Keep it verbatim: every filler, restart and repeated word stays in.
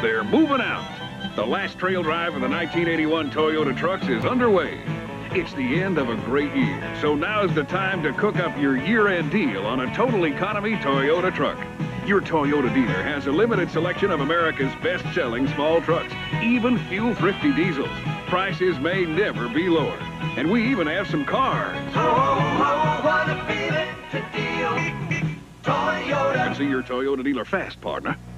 They're moving out. The last trail drive of the nineteen eighty-one Toyota trucks is underway. It's the end of a great year, so now's the time to cook up your year-end deal on a total economy Toyota truck. Your Toyota dealer has a limited selection of America's best-selling small trucks, even fuel-thrifty diesels. Prices may never be lower. And we even have some cars. Oh, what a feeling to deal Toyota. And see your Toyota dealer fast, partner.